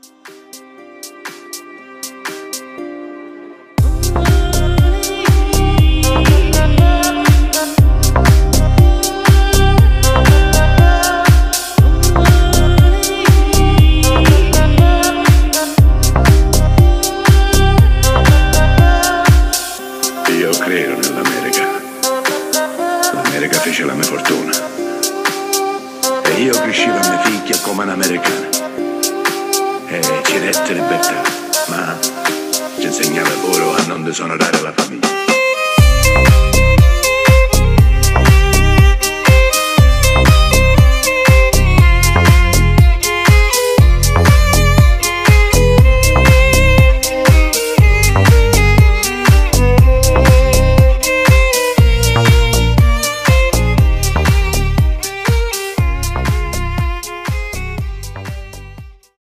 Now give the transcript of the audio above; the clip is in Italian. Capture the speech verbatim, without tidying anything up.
Credo nell'America. L'America fece la mia fortuna. E io crescevo a mia figlia come un'americana. E ci dette libertà, ma ci insegnava pure a non disonorare la famiglia.